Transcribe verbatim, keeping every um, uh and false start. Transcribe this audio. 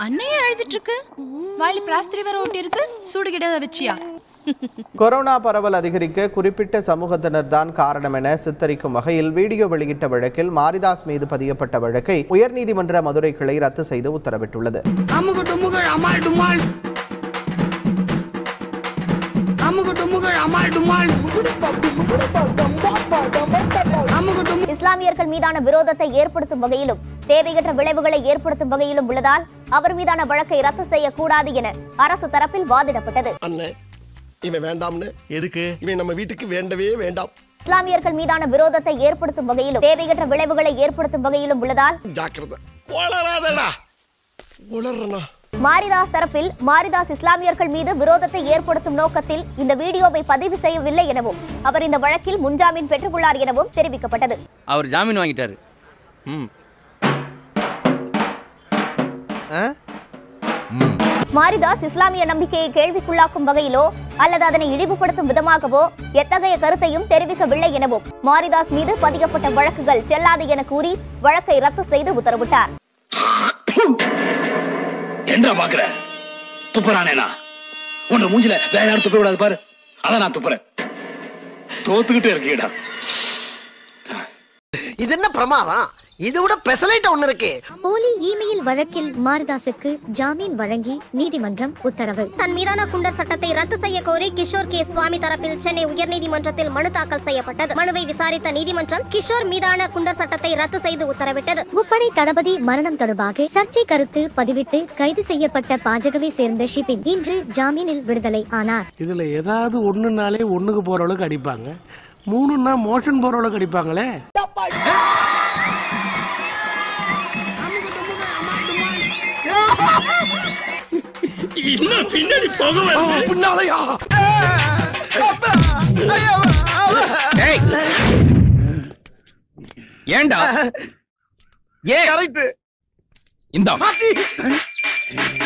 அன்னையே எழுதிட்டு இருக்கு. வாயில பிளாஸ்டர் வேற ஒட்டி இருக்கு. சூடு கிடாத வச்சியா? கொரோனா பரவல் அதிகரிக்க குறிப்பிட்ட சமூகத்தினர் தான் காரணம் என சித்தரிக்கும் வகையில் வீடியோ வெளியிட்ட வழக்கில் மாரிதாஸ் மீது பதியப்பட்ட வழக்கை உயர்நீதிமன்ற மதுரை கிளை ரத்து செய்து உத்தரவிட்டுள்ளது. இஸ்லாமியர்கள் மீதான விரோதத்தை ஏற்படுத்தும் வகையிலும் தேவையற்ற விளைவுகளை ஏற்படுத்தும் வகையிலும் உள்ளதால் அவர் மீதான வழக்கை ரத்து செய்யக்கூடாது என அரசு தரப்பில் வாதிடப்பட்டது. இவன் வேண்டாம்னு எதுக்கு? இவன் நம்ம வீட்டுக்கு வேண்டவே வேண்டாம். இஸ்லாமியர்கள் மீதான விரோதத்தை ஏற்படுத்தும் வகையிலும் தேவையற்ற விளைவுகளை ஏற்படுத்தும் வகையிலும் உள்ளதால் ஜாக்கிரதை. உளறாதடா. உளறனா. மாரிதாஸ் தரப்பில் மாரிதாஸ் இஸ்லாமியர்கள் மீது விரோதத்தை ஏற்படுத்தும் நோக்கத்தில் இந்த வீடியோவை பதிவு செய்யவில்லை எனவும் அவர் இந்த வழக்கில் முன்ஜாமீன் பெற்றுள்ளார் எனவும் தெரிவிக்கப்பட்டது. அவர் ஜாமீன் வாங்கிட்டாரு. ம். மாரிதாஸ் இஸ்லாமிய நம்பிக்கையை கேள்விக்குள்ளாக்கும் வகையிலோ அல்லது அதனை இழிவுபடுத்தும் விதமாகவோ எத்தகைய கருத்தையும் தெரிவிக்கவில்லை எனவும் மாரிதாஸ் மீது பதியப்பட்ட வழக்குகள் செல்லாது என கூறி வழக்கை ரத்து செய்து உத்தரவிட்டார். என்ன பாக்குற? துப்புறானேனா? உன்னை மூஞ்சில வேற யாரும் துப்ப விடாது பாரு. அதான் நான் துப்புறேன். தோத்துக்கிட்டே இருக்கீடா. இது என்ன பிரமாதம்? இது விட பெசலைட் ஒன்னு இருக்கு. போலி இமெயில் வழக்கில் மாரிதாசுக்கு ஜாமீன் வழங்கி நீதிமன்றம் உத்தரவு. தன் மீதான குண்டர் சட்டத்தை ரத்து செய்ய கோரி கிஷோர் கே சுவாமி தரப்பில் சென்னை உயர்நீதிமன்றத்தில் மனு தாக்கல் செய்யப்பட்டது. மனுவை விசாரித்த நீதிமன்றம் கிஷோர் மீதான குண்டர் சட்டத்தை ரத்து செய்து உத்தரவிட்டது. முப்படை தளபதி மரணம் தொடர்பாக சர்ச்சை கருத்து பதிவிட்டு கைது செய்யப்பட்ட பாஜகவை சேர்ந்த ஷிபின் இன்று ஜாமீனில் விடுதலை ஆனார். இதுல ஏதாவது ஒண்ணுனாலே ஒண்ணுக்கு போற அளவுக்கு அடிப்பாங்க, மூணுன்னா மோஷன் போற அளவுக்கு அடிப்பாங்களே. இன்னும் பின்னாடி போக பின்னாலயா? ஏண்டா? ஏ கரெக்ட். இந்த